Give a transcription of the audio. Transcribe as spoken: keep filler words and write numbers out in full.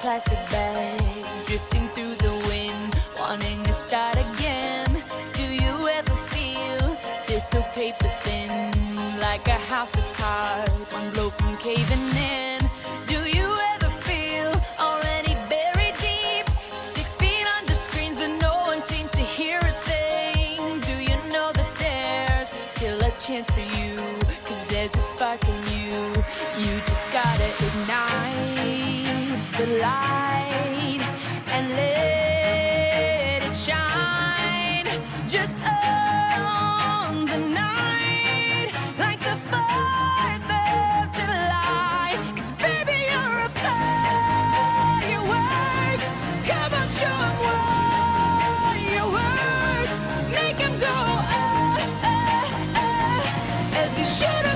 plastic bag, drifting through the wind, wanting to start again. Do you ever feel this so paper thin, like a house of cards, one blow from caving in? Do you ever feel already buried deep, six feet under screens but no one seems to hear a thing? Do you know that there's still a chance for you, 'cause there's a spark in you. You just gotta ignite the light and let it shine. Just own the night like the fourth of July. 'Cause baby, you're a firework. Come on, show 'em what you work. Make 'em go, oh, oh, oh, as you should.